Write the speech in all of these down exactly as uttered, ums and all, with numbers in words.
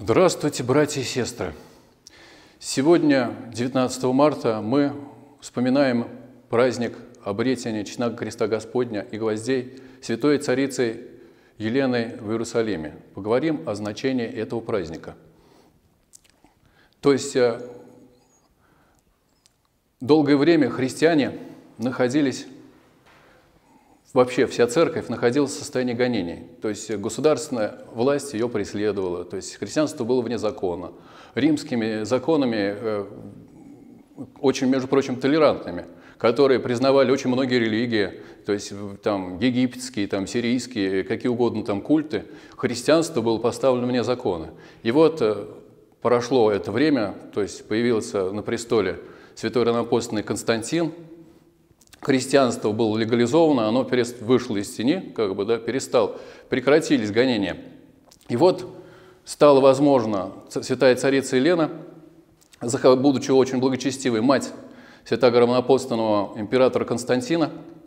Здравствуйте, братья и сестры! Сегодня, девятнадцатого марта, мы вспоминаем праздник обретения Честного Креста Господня и гвоздей святой царицы Елены в Иерусалиме. Поговорим о значении этого праздника. То есть, долгое время христиане находились, вообще вся церковь находилась в состоянии гонений. То есть государственная власть ее преследовала, то есть христианство было вне закона. Римскими законами, э, очень, между прочим, толерантными, которые признавали очень многие религии, то есть там египетские, там, сирийские, какие угодно там культы, христианство было поставлено вне закона. И вот э, прошло это время, то есть появился на престоле святой равноапостольный Константин. Христианство было легализовано, оно вышло из тени, как бы, да, перестал, прекратились гонения. И вот стало возможно, святая царица Елена, будучи очень благочестивой, мать святого равноапостольного императора Константина,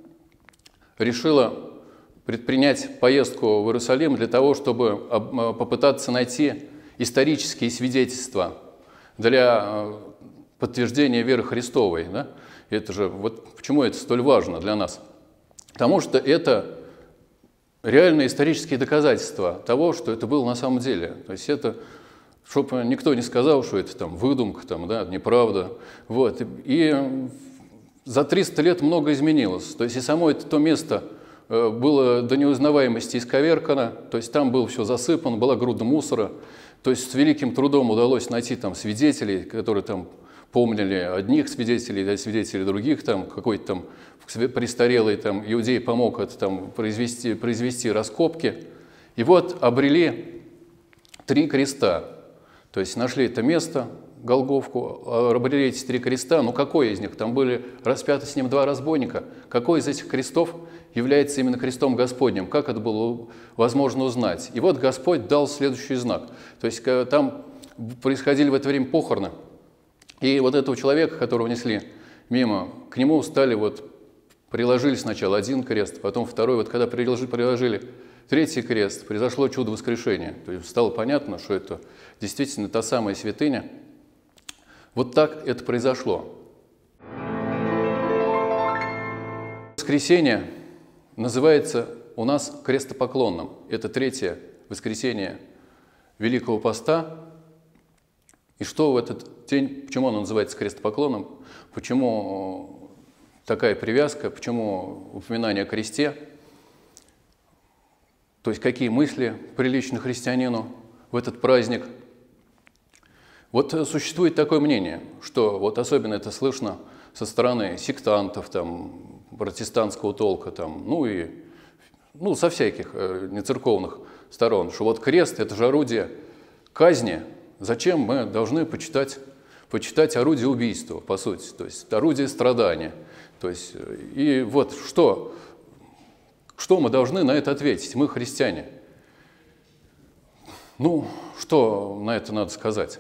решила предпринять поездку в Иерусалим для того, чтобы попытаться найти исторические свидетельства для подтверждения веры Христовой. Да? Это же, вот почему это столь важно для нас? Потому что это реальные исторические доказательства того, что это было на самом деле. То есть это, чтобы никто не сказал, что это там выдумка, там, да, неправда. Вот. И за триста лет много изменилось. То есть и само это то место было до неузнаваемости исковеркано, то есть там было все засыпано, была груда мусора. То есть с великим трудом удалось найти там свидетелей, которые там помнили одних свидетелей, да, свидетелей других, там какой-то там престарелый там иудей помог это там произвести, произвести раскопки. И вот обрели три креста. То есть нашли это место, Голгофку, обрели эти три креста. Ну какой из них? Там были распяты с ним два разбойника. Какой из этих крестов является именно крестом Господним? Как это было возможно узнать? И вот Господь дал следующий знак. То есть там происходили в это время похороны. И вот этого человека, которого несли мимо, к нему стали вот, приложили сначала один крест, потом второй. Вот когда приложили, приложили третий крест, произошло чудо воскрешения. То есть стало понятно, что это действительно та самая святыня. Вот так это произошло. Воскресение называется у нас крестопоклонным. Это третье воскресенье Великого Поста. И что в этот день, почему оно называется крестопоклоном, почему такая привязка, почему упоминание о кресте, то есть какие мысли приличны христианину в этот праздник. Вот существует такое мнение, что вот особенно это слышно со стороны сектантов, там, протестантского толка, там, ну и ну, со всяких э, нецерковных сторон, что вот крест – это же орудие казни. Зачем мы должны почитать, почитать орудие убийства, по сути, то есть орудие страдания. То есть, и вот что, что мы должны на это ответить, мы христиане? Ну, что на это надо сказать?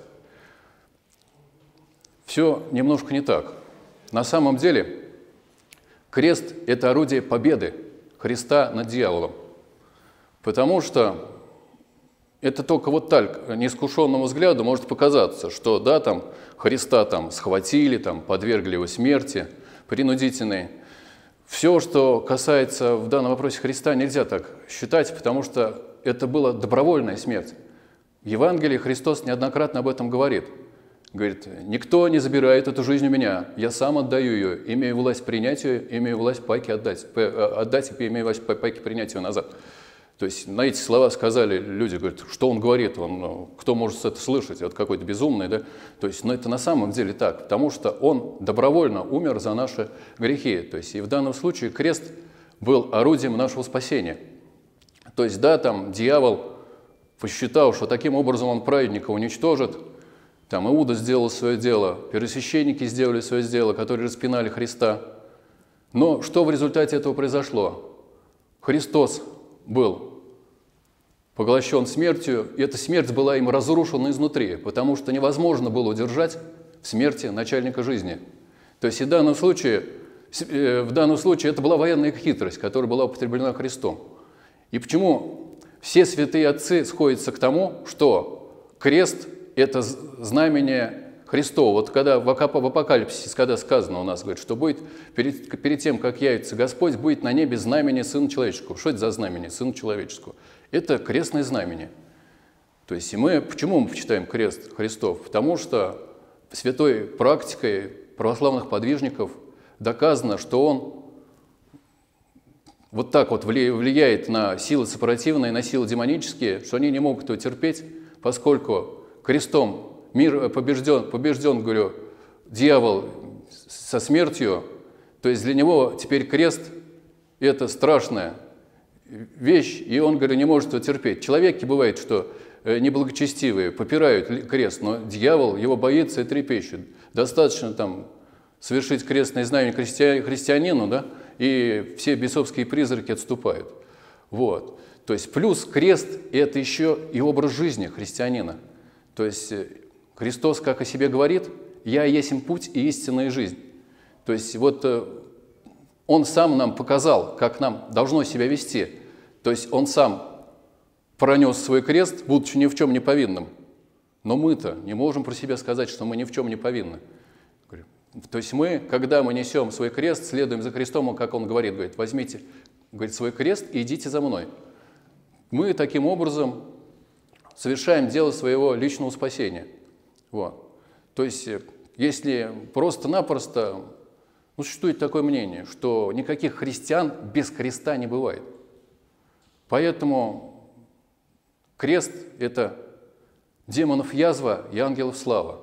Все немножко не так. На самом деле крест – это орудие победы Христа над дьяволом, потому что это только вот так, неискушенному взгляду может показаться, что да, там Христа там схватили, там, подвергли его смерти принудительной. Все, что касается в данном вопросе Христа, нельзя так считать, потому что это была добровольная смерть. В Евангелии Христос неоднократно об этом говорит. Говорит, никто не забирает эту жизнь у меня, я сам отдаю ее, имею власть принять ее, имею власть пайки отдать, отдать и имею власть пайки принять ее назад. То есть на эти слова сказали люди, говорят, что он говорит, он, ну, кто может это слышать, вот какой-то безумный, да? То есть, но это на самом деле так, потому что он добровольно умер за наши грехи. То есть, и в данном случае крест был орудием нашего спасения. То есть, да, там дьявол посчитал, что таким образом он праведника уничтожит, там Иуда сделал свое дело, первосвященники сделали свое дело, которые распинали Христа. Но что в результате этого произошло? Христос был поглощен смертью, и эта смерть была им разрушена изнутри, потому что невозможно было удержать в смерти начальника жизни. То есть и в данном случае, в данном случае это была военная хитрость, которая была употреблена Христом. И почему все святые отцы сходятся к тому, что крест – это знамение Христово. Вот когда в Апокалипсисе, когда сказано у нас, говорит, что будет перед, перед тем, как явится Господь, будет на небе знамение Сына Человеческого. Что это за знамение Сына Человеческого? Это крестное знамение. То есть и мы, почему мы почитаем крест Христов? Потому что святой практикой православных подвижников доказано, что он вот так вот влияет на силы сопротивные, на силы демонические, что они не могут его терпеть, поскольку крестом мир побежден, побежден, говорю, дьявол со смертью, то есть для него теперь крест – это страшная вещь, и он, говорю, не может его терпеть. Человеки бывает, что неблагочестивые попирают крест, но дьявол его боится и трепещет. Достаточно там совершить крестное знамение христи... христианину, да, и все бесовские призраки отступают. Вот. То есть плюс крест – это еще и образ жизни христианина. То есть Христос, как о себе говорит, «Я есть путь и истинная жизнь». То есть вот Он сам нам показал, как нам должно себя вести. То есть Он сам пронес свой крест, будучи ни в чем не повинным. Но мы-то не можем про себя сказать, что мы ни в чем не повинны. То есть мы, когда мы несем свой крест, следуем за Христом, как Он говорит, говорит, возьмите, говорит, свой крест и идите за мной. Мы таким образом совершаем дело своего личного спасения. Вот. То есть если просто-напросто, ну, существует такое мнение, что никаких христиан без креста не бывает. Поэтому крест – это демонов язва и ангелов слава.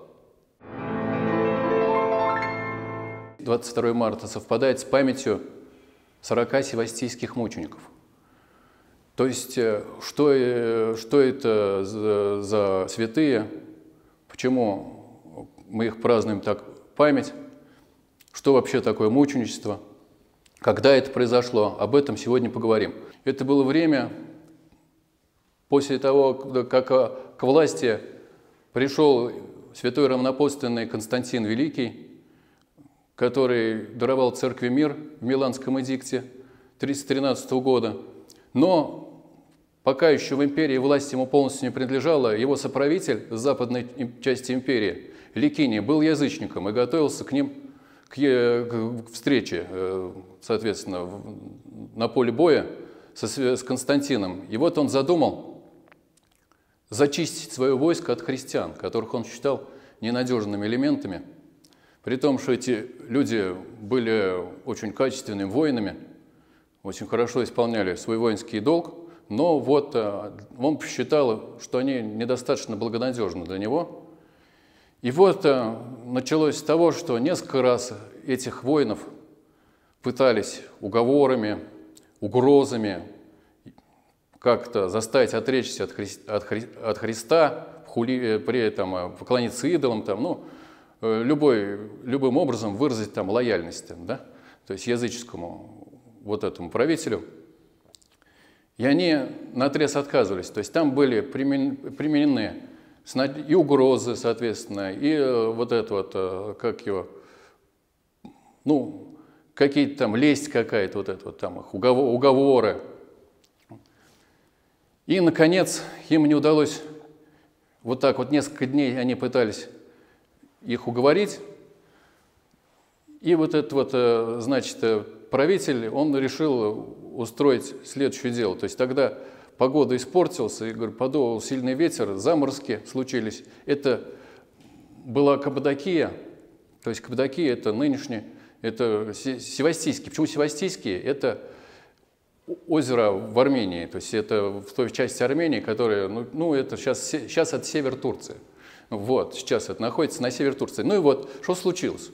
двадцать второе марта совпадает с памятью сорока севастийских мучеников. То есть, что, что это за, за святые, почему мы их празднуем так, память, что вообще такое мученичество, когда это произошло, об этом сегодня поговорим. Это было время после того, как к власти пришел святой равнопостственный Константин Великий, который даровал церкви мир в Миланском эдикте тысяча триста тринадцатого года. Но пока еще в империи власть ему полностью не принадлежала, его соправитель с западной части империи, Ликиний, был язычником и готовился к ним к, к встрече, соответственно, на поле боя со, с Константином. И вот он задумал зачистить свое войско от христиан, которых он считал ненадежными элементами. При том, что эти люди были очень качественными воинами, очень хорошо исполняли свой воинский долг, но вот он посчитал, что они недостаточно благонадежны для него. И вот началось с того, что несколько раз этих воинов пытались уговорами, угрозами как-то заставить отречься от, Хри... от, Хри... от Христа, хули... при этом поклониться идолам, там, ну, любой, любым образом выразить там лояльность, да? То есть языческому вот этому правителю. И они наотрез отказывались. То есть там были применены и угрозы, соответственно, и вот это вот, как его, ну, какие-то там, лесть какая-то, вот это вот там, их уговоры. И, наконец, им не удалось, вот так вот несколько дней они пытались их уговорить. И вот этот вот, значит, правитель, он решил устроить следующее дело. То есть тогда погода испортилась, и, говорю, подул сильный ветер, заморозки случились. Это была Каппадокия, то есть Каппадокия – это нынешний, это Севастийский. Почему Севастийский? Это озеро в Армении, то есть это в той части Армении, которая, ну, ну это сейчас, сейчас это север Турции. Вот, сейчас это находится на север Турции. Ну и вот, что случилось?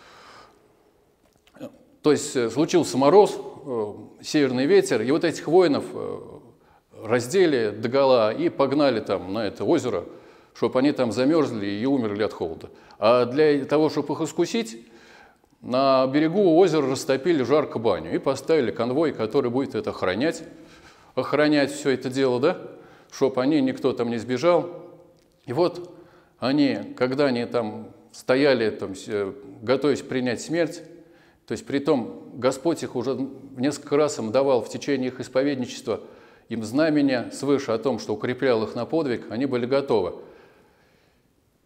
То есть случился мороз, северный ветер, и вот этих воинов раздели догола и погнали там на это озеро, чтобы они там замерзли и умерли от холода. А для того, чтобы их искусить, на берегу озера растопили жарко баню и поставили конвой, который будет это охранять, охранять все это дело, да, чтобы они, никто там не сбежал. И вот они, когда они там стояли, там, готовясь принять смерть, то есть при том Господь их уже несколько раз им давал в течение их исповедничества им знамения свыше о том, что укреплял их на подвиг, они были готовы.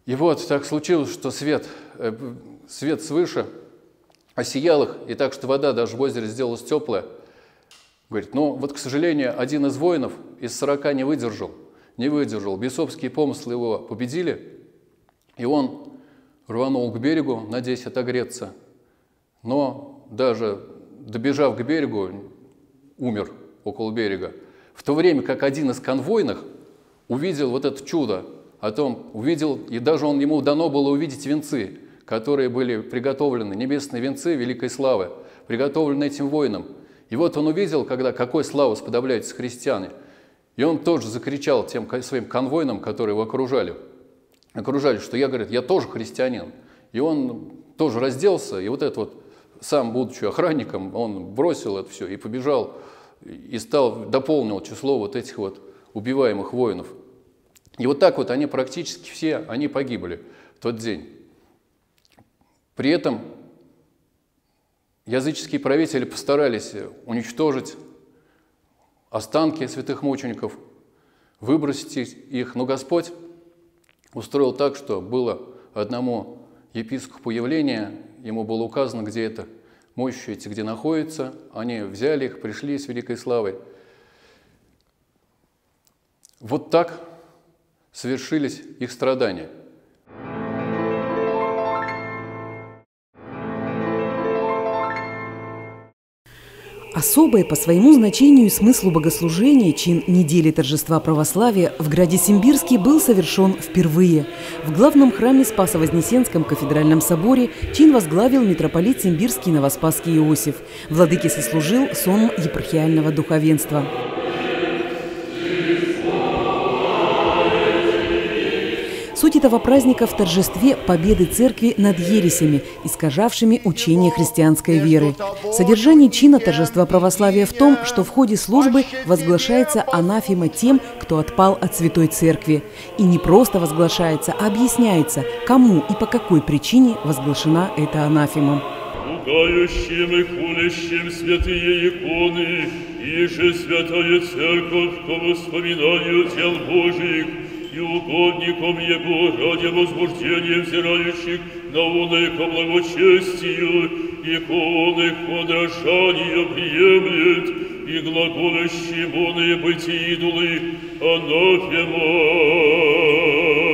И вот так случилось, что свет, э, свет свыше осиял их, и так, что вода даже в озере сделалась теплая. Говорит, ну вот, к сожалению, один из воинов из сорока не выдержал, не выдержал. Бесовские помыслы его победили, и он рванул к берегу, надеясь отогреться. Но даже добежав к берегу, умер около берега. В то время как один из конвойных увидел вот это чудо, о том увидел, и даже он, ему дано было увидеть венцы, которые были приготовлены, небесные венцы великой славы, приготовлены этим воинам. И вот он увидел, когда какой славой сподобляются христиане. И он тоже закричал тем своим конвойным, которые его окружали, окружали, что я, говорит, я тоже христианин. И он тоже разделся, и вот это вот, сам, будучи охранником, он бросил это все и побежал, и стал, дополнил число вот этих вот убиваемых воинов. И вот так вот они практически все, они погибли в тот день. При этом языческие правители постарались уничтожить останки святых мучеников, выбросить их, но Господь устроил так, что было одному епископу явление, ему было указано, где это мощи эти, где находятся, они взяли их, пришли с великой славой. Вот так совершились их страдания. Особое по своему значению и смыслу богослужения чин недели торжества православия в граде Симбирске был совершен впервые. В главном храме Спасо-Вознесенском кафедральном соборе чин возглавил митрополит Симбирский Новоспасский Иосиф. Владыке сослужил сон епархиального духовенства. Суть этого праздника в торжестве победы церкви над ересями, искажавшими учение христианской веры. Содержание чина торжества православия в том, что в ходе службы возглашается анафема тем, кто отпал от Святой Церкви. И не просто возглашается, а объясняется, кому и по какой причине возглашена эта анафема. Ругающим и хулящим святые иконы, и же святая церковь по воспоминанию тел Божьих, и угодником Его ради возбуждения взирающих на оное ко благочестию, иконы подражания приемлет, и глаголящим оное быть идолы анафема.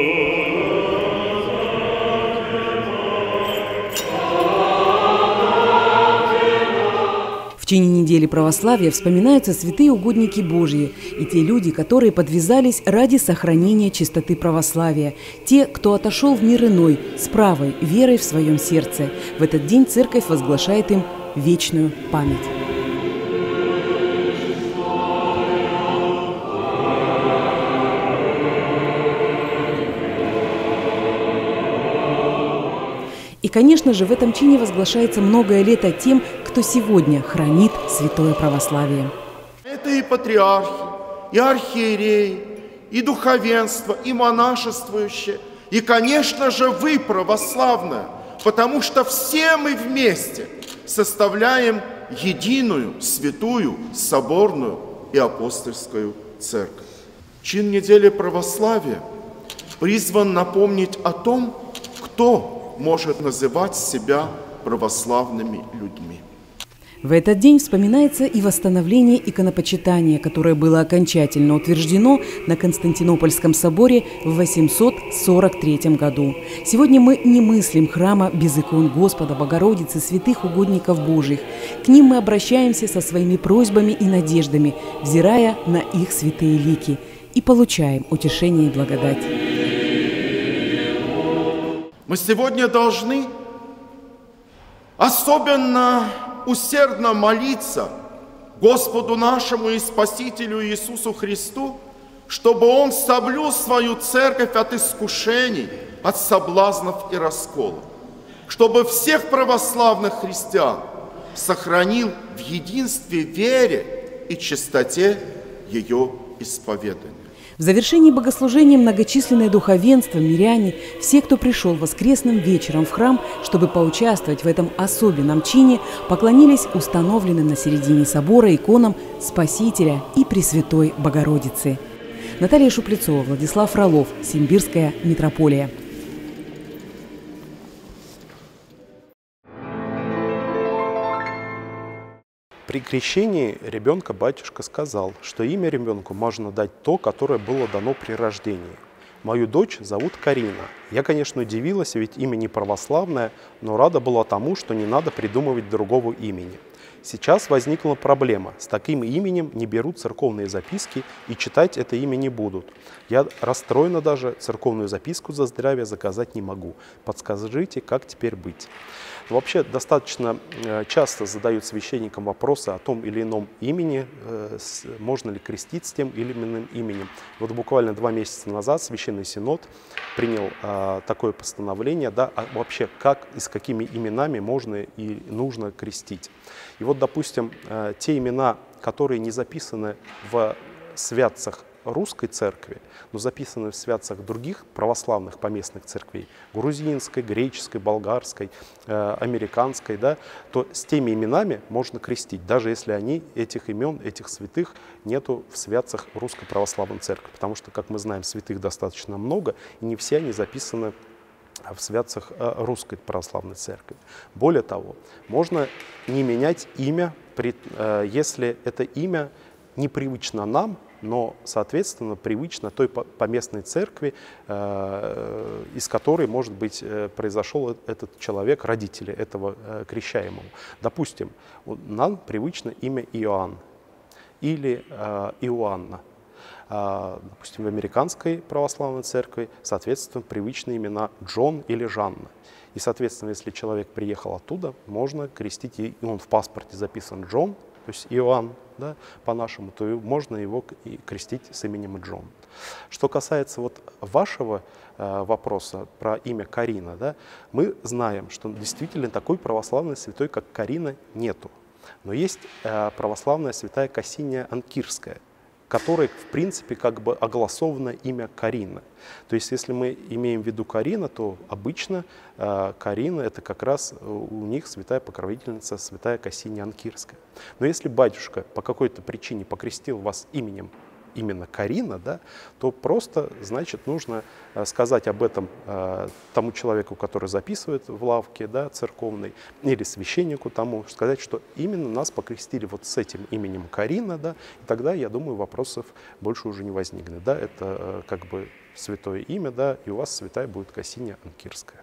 В течение недели православия вспоминаются святые угодники Божьи и те люди, которые подвязались ради сохранения чистоты православия, те, кто отошел в мир иной с правой верой в своем сердце. В этот день церковь возглашает им вечную память. И, конечно же, в этом чине возглашается многое лето тем, кто сегодня хранит святое православие. Это и патриархи, и архиереи, и духовенство, и монашествующие, и, конечно же, вы, православные, потому что все мы вместе составляем единую, святую, соборную и апостольскую церковь. Чин недели православия призван напомнить о том, кто может называть себя православными людьми. В этот день вспоминается и восстановление иконопочитания, которое было окончательно утверждено на Константинопольском соборе в восемьсот сорок третьем году. Сегодня мы не мыслим храма без икон Господа, Богородицы, святых угодников Божьих. К ним мы обращаемся со своими просьбами и надеждами, взирая на их святые лики, и получаем утешение и благодать. Мы сегодня должны особенно усердно молиться Господу нашему и Спасителю Иисусу Христу, чтобы Он соблюл свою церковь от искушений, от соблазнов и расколов, чтобы всех православных христиан сохранил в единстве, вере и чистоте ее исповедания. В завершении богослужения многочисленное духовенство, миряне, все, кто пришел воскресным вечером в храм, чтобы поучаствовать в этом особенном чине, поклонились установленным на середине собора иконам Спасителя и Пресвятой Богородицы. Наталья Шуплецова, Владислав Фролов, Симбирская митрополия. При крещении ребенка батюшка сказал, что имя ребенку можно дать то, которое было дано при рождении. Мою дочь зовут Карина. Я, конечно, удивилась, ведь имя не православное, но рада была тому, что не надо придумывать другого имени. Сейчас возникла проблема. С таким именем не берут церковные записки и читать это имя не будут. Я расстроена даже, церковную записку за здравие заказать не могу. Подскажите, как теперь быть? Вообще достаточно часто задают священникам вопросы о том или ином имени, можно ли крестить с тем или иным именем. Вот буквально два месяца назад Священный Синод принял такое постановление, да, вообще как и с какими именами можно и нужно крестить. И вот, допустим, те имена, которые не записаны в святцах русской церкви, но записаны в святцах других православных поместных церквей, грузинской, греческой, болгарской, э, американской, да, то с теми именами можно крестить, даже если они, этих имен, этих святых нету в святцах русской православной церкви. Потому что, как мы знаем, святых достаточно много, и не все они записаны в святцах русской православной церкви. Более того, можно не менять имя, если это имя непривычно нам, но, соответственно, привычно той поместной церкви, из которой, может быть, произошел этот человек, родители этого крещаемого. Допустим, нам привычно имя Иоанн или Иоанна. Допустим, в американской православной церкви, соответственно, привычные имена Джон или Жанна. И, соответственно, если человек приехал оттуда, можно крестить, и он в паспорте записан Джон, то есть Иоанн, да, по-нашему, то можно его и крестить с именем Джон. Что касается вот вашего э, вопроса про имя Карина, да, мы знаем, что действительно такой православной святой, как Карина, нету. Но есть э, православная святая Кассиния Анкирская, которой, в принципе, как бы огласовано имя Карина. То есть, если мы имеем в виду Карина, то обычно э, Карина — это как раз у них святая покровительница, святая Кассиния Анкирская. Но если батюшка по какой-то причине покрестил вас именем именно Карина, да, то просто, значит, нужно сказать об этом э, тому человеку, который записывает в лавке, да, церковной, или священнику тому, сказать, что именно нас покрестили вот с этим именем Карина, да, и тогда, я думаю, вопросов больше уже не возникнет. Да, это э, как бы святое имя, да, и у вас святая будет Кассиния Анкирская.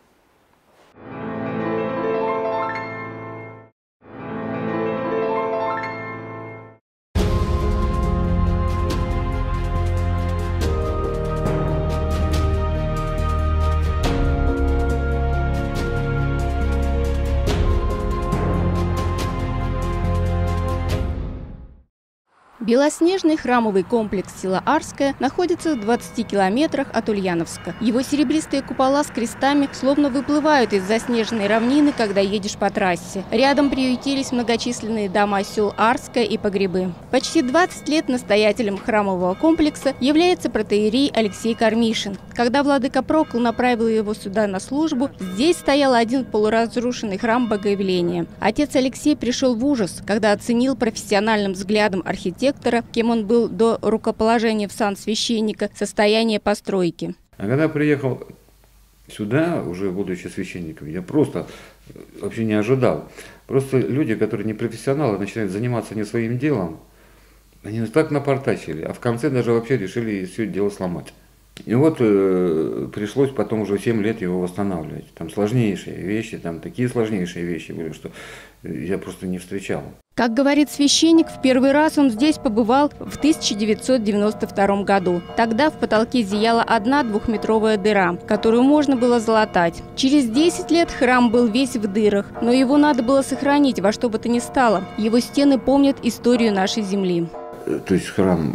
Белоснежный храмовый комплекс села Арское находится в двадцати километрах от Ульяновска. Его серебристые купола с крестами словно выплывают из заснеженной равнины, когда едешь по трассе. Рядом приютились многочисленные дома сел Арское и Погребы. Почти двадцать лет настоятелем храмового комплекса является протоиерей Алексей Кармишин. Когда владыка Прокл направил его сюда на службу, здесь стоял один полуразрушенный храм Богоявления. Отец Алексей пришел в ужас, когда оценил профессиональным взглядом архитектора, кем он был до рукоположения в сан священника, состояние постройки. А когда приехал сюда, уже будучи священником, я просто вообще не ожидал. Просто люди, которые не профессионалы, начинают заниматься не своим делом, они так напортачили, а в конце даже вообще решили все дело сломать. И вот э, пришлось потом уже семь лет его восстанавливать. Там сложнейшие вещи, там такие сложнейшие вещи были, что я просто не встречал. Как говорит священник, в первый раз он здесь побывал в тысяча девятьсот девяносто втором году. Тогда в потолке зияла одна двухметровая дыра, которую можно было залатать. Через десять лет храм был весь в дырах, но его надо было сохранить во что бы то ни стало. Его стены помнят историю нашей земли. То есть храм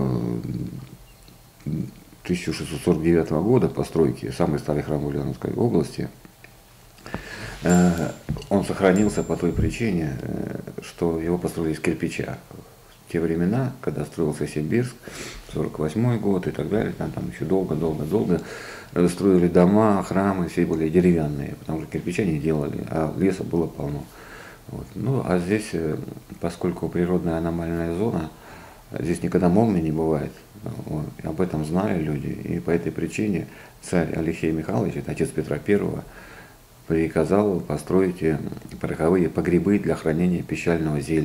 э, тысяча шестьсот сорок девятого года постройки, самый старый храм в Ульяновской области, он сохранился по той причине, что его построили из кирпича. В те времена, когда строился Симбирск, сорок восьмой год и так далее, там, там еще долго-долго-долго строили дома, храмы, все были деревянные, потому что кирпича не делали, а леса было полно. Вот. Ну, а здесь, поскольку природная аномальная зона, здесь никогда молнии не бывает. Вот. Об этом знали люди, и по этой причине царь Алексей Михайлович, это отец Петра Первого, приказал построить пороховые погребы для хранения пищального зелья.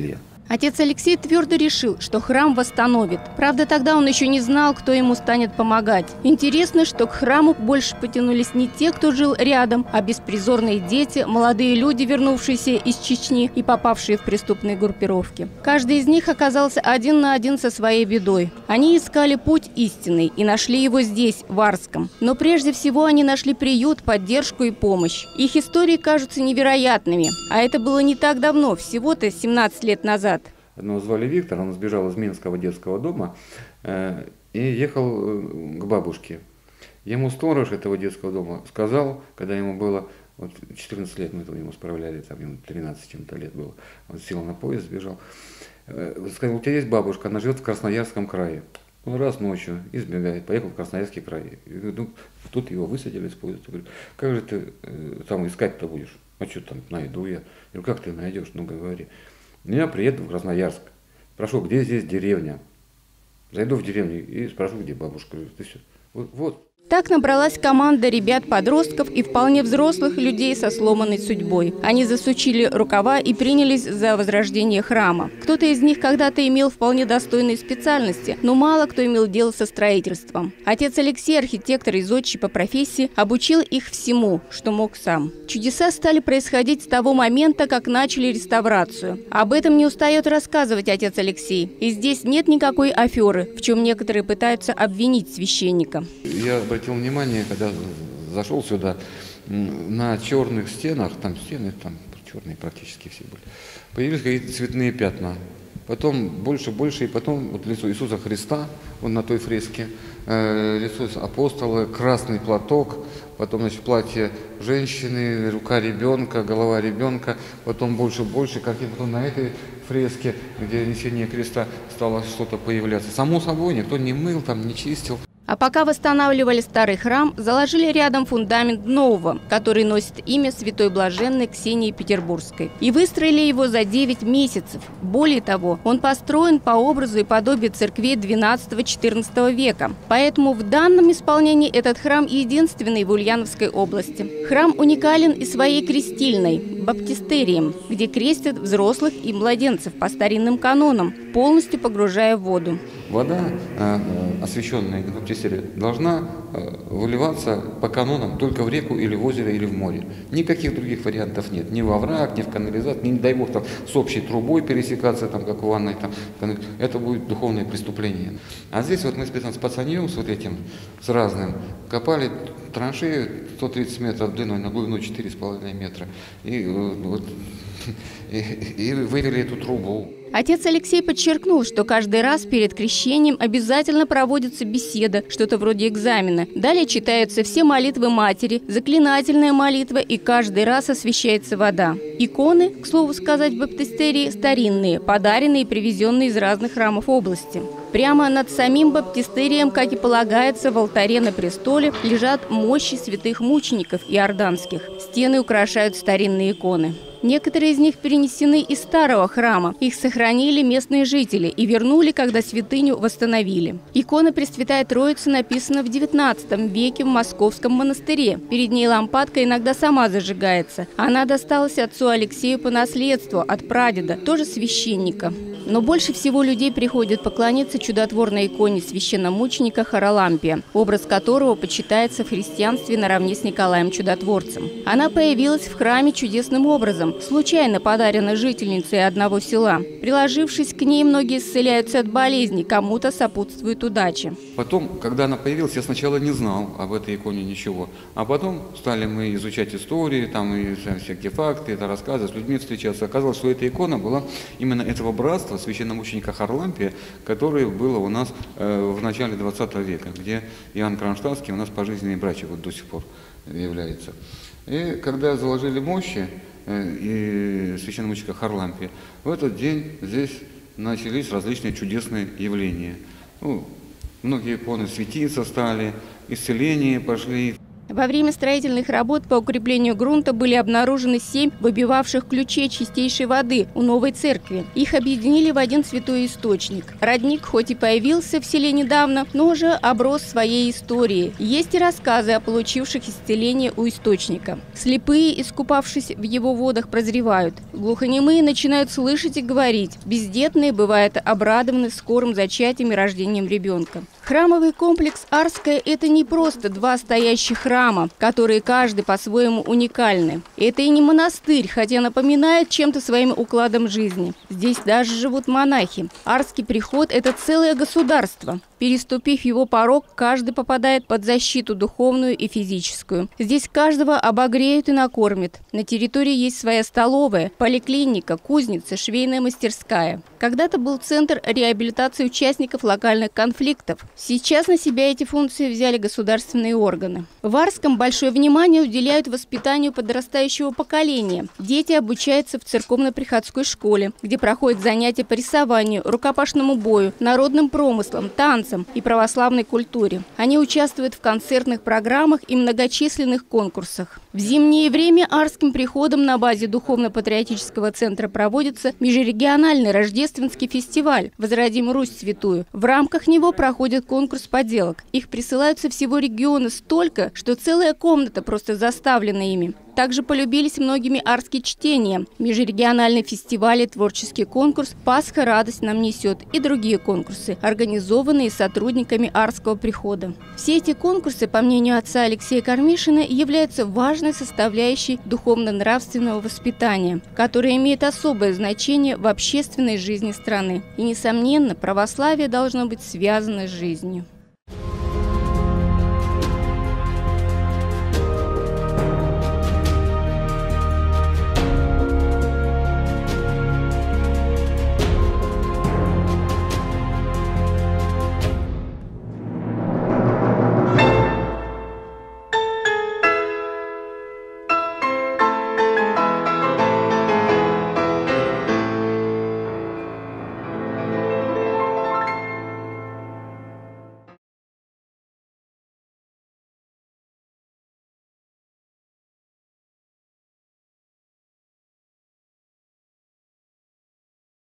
Отец Алексей твердо решил, что храм восстановит. Правда, тогда он еще не знал, кто ему станет помогать. Интересно, что к храму больше потянулись не те, кто жил рядом, а беспризорные дети, молодые люди, вернувшиеся из Чечни и попавшие в преступные группировки. Каждый из них оказался один на один со своей бедой. Они искали путь истинный и нашли его здесь, в Арском. Но прежде всего они нашли приют, поддержку и помощь. Их истории кажутся невероятными. А это было не так давно, всего-то семнадцать лет назад. Одного звали Виктор, он сбежал из Минского детского дома э, и ехал к бабушке. Ему сторож этого детского дома сказал, когда ему было вот, четырнадцать лет, мы ему справляли, там ему тринадцать чем-то лет было, он сел на поезд, сбежал, э, сказал, у тебя есть бабушка, она живет в Красноярском крае. Он раз ночью избегает, поехал в Красноярский край. И, ну, тут его высадили с поезда. Говорю, как же ты э, там искать-то будешь? А что там найду я? Я говорю, как ты найдешь? Ну говори. Я приеду в Красноярск, спрошу, где здесь деревня. Зайду в деревню и спрошу, где бабушка. Ты все. Вот, вот. Так набралась команда ребят-подростков и вполне взрослых людей со сломанной судьбой. Они засучили рукава и принялись за возрождение храма. Кто-то из них когда-то имел вполне достойные специальности, но мало кто имел дело со строительством. Отец Алексей, архитектор и зодчий по профессии, обучил их всему, что мог сам. Чудеса стали происходить с того момента, как начали реставрацию. Об этом не устает рассказывать отец Алексей. И здесь нет никакой аферы, в чем некоторые пытаются обвинить священника. Я обратил внимание, когда зашел сюда, на черных стенах, там стены там черные практически все были, появились какие-то цветные пятна. Потом больше, больше, и потом вот лицо Иисуса Христа, он на той фреске, э, лицо апостола, красный платок, потом, значит, платье женщины, рука ребенка, голова ребенка, потом больше, больше, как и потом на этой фреске, где несение креста, стало что-то появляться. Само собой, никто не мыл, там не чистил. А пока восстанавливали старый храм, заложили рядом фундамент нового, который носит имя святой блаженной Ксении Петербургской. И выстроили его за девять месяцев. Более того, он построен по образу и подобию церквей двенадцатого-четырнадцатого века. Поэтому в данном исполнении этот храм единственный в Ульяновской области. Храм уникален и своей крестильной, баптистерием, где крестят взрослых и младенцев по старинным канонам, полностью погружая в воду. Вода, освященная в баптистерии, должна выливаться по канонам только в реку или в озеро или в море. Никаких других вариантов нет. Ни во враг, ни в канализацию, не дай бог там с общей трубой пересекаться, там, как в ванной. Там, это будет духовное преступление. А здесь вот мы с пацаньем, с вот этим, с разным, копали траншею сто тридцать метров длиной, на глубину четыре с половиной метра. И, вот, и, и вывели эту трубу. Отец Алексей подчеркнул, что каждый раз перед крещением обязательно проводится беседа, что-то вроде экзамена. Далее читаются все молитвы матери, заклинательная молитва, и каждый раз освящается вода. Иконы, к слову сказать, в баптистерии старинные, подаренные и привезенные из разных храмов области. Прямо над самим баптистерием, как и полагается, в алтаре на престоле лежат мощи святых мучеников иорданских. Стены украшают старинные иконы. Некоторые из них перенесены из старого храма. Их сохранили местные жители и вернули, когда святыню восстановили. Икона Пресвятая Троица написана в девятнадцатом веке в Московском монастыре. Перед ней лампадка иногда сама зажигается. Она досталась отцу Алексею по наследству от прадеда, тоже священника. Но больше всего людей приходят поклониться чудотворной иконе священномученика Харалампия, образ которого почитается в христианстве наравне с Николаем Чудотворцем. Она появилась в храме чудесным образом, случайно подарена жительницей одного села. Приложившись к ней, многие исцеляются от болезней, кому-то сопутствует удача. Потом, когда она появилась, я сначала не знал об этой иконе ничего. А потом стали мы изучать истории, там и всякие факты, это рассказы, с людьми встречаться. Оказалось, что эта икона была именно этого братства, священномученика Харлампия, которое было у нас э, в начале двадцатого века, где Иоанн Кронштадтский у нас пожизненный братья вот до сих пор является. И когда заложили мощи э, и священномученика Харлампия, в этот день здесь начались различные чудесные явления. Ну, многие иконы светиться стали, исцеления пошли. Во время строительных работ по укреплению грунта были обнаружены семь выбивавших ключей чистейшей воды у новой церкви. Их объединили в один святой источник. Родник хоть и появился в селе недавно, но уже оброс своей историей. Есть и рассказы о получивших исцеление у источника. Слепые, искупавшись в его водах, прозревают. Глухонемые начинают слышать и говорить. Бездетные бывают обрадованы скорым зачатием и рождением ребенка. Храмовый комплекс Арская – это не просто два стоящих храма, которые каждый по-своему уникальны. Это и не монастырь, хотя напоминает чем-то своим укладом жизни. Здесь даже живут монахи. Арский приход – это целое государство. Переступив его порог, каждый попадает под защиту духовную и физическую. Здесь каждого обогреют и накормят. На территории есть своя столовая, поликлиника, кузница, швейная мастерская. Когда-то был центр реабилитации участников локальных конфликтов. Сейчас на себя эти функции взяли государственные органы. В Арском большое внимание уделяют воспитанию подрастающего поколения. Дети обучаются в церковно-приходской школе, где проходят занятия по рисованию, рукопашному бою, народным промыслам, танцам и православной культуре. Они участвуют в концертных программах и многочисленных конкурсах. В зимнее время Арским приходом на базе духовно-патриотического центра проводится межрегиональный рождественский фестиваль «Возродим Русь святую». В рамках него проходит конкурс поделок. Их присылают со всего региона столько, что целая комната просто заставлена ими. Также полюбились многими арские чтения, межрегиональный фестиваль и творческий конкурс «Пасха радость нам несет» и другие конкурсы, организованные сотрудниками Арского прихода. Все эти конкурсы, по мнению отца Алексея Кормишина, являются важной составляющей духовно-нравственного воспитания, которое имеет особое значение в общественной жизни страны. И, несомненно, православие должно быть связано с жизнью.